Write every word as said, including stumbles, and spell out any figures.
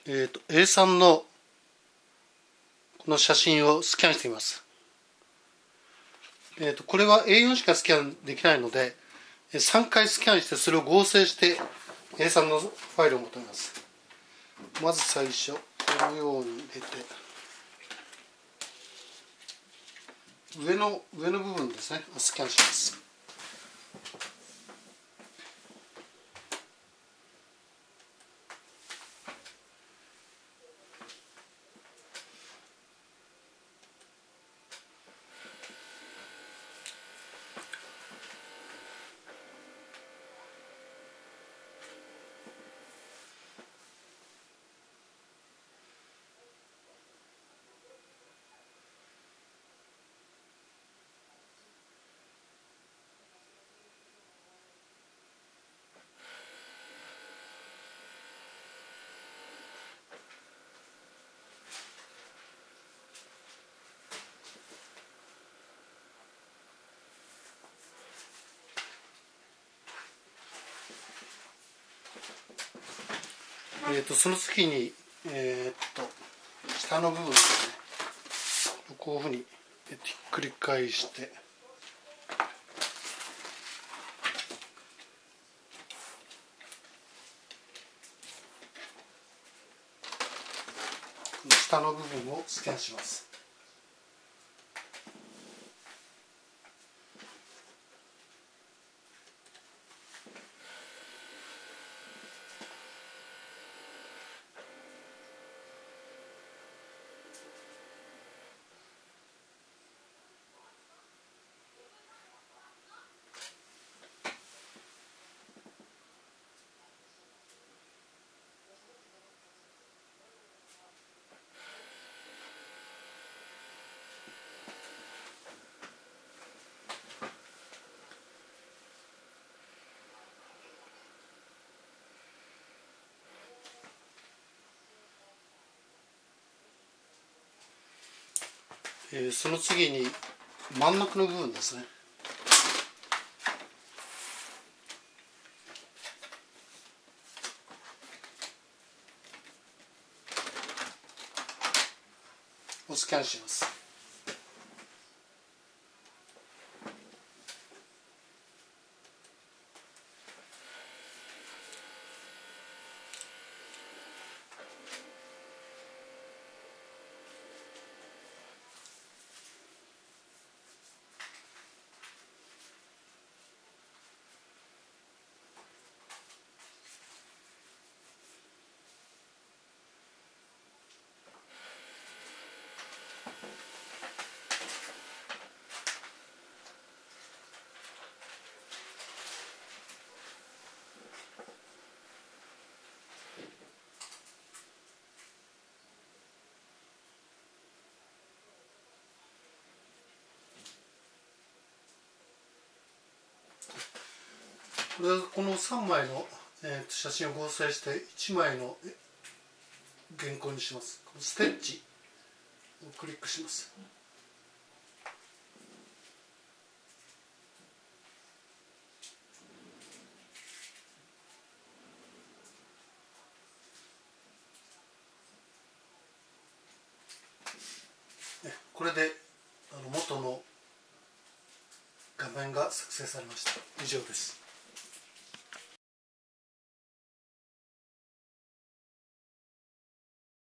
えーと、エースリー のこの写真をスキャンしてみます。えーと、これは エーフォー しかスキャンできないので、さんかいスキャンしてそれを合成して エースリー のファイルを求めます。まず最初、このように入れて、上の、上の部分ですね、スキャンします。えーと、その次に、えー、っと下の部分ですね、こういうふうにひっくり返して、下の部分をスキャンします。えー、その次に真ん中の部分ですね、をスキャンします。これはこのさんまいの、えー、写真を合成していちまいの原稿にします。このステッチをクリックします。これであの元の画面が作成されました。以上です。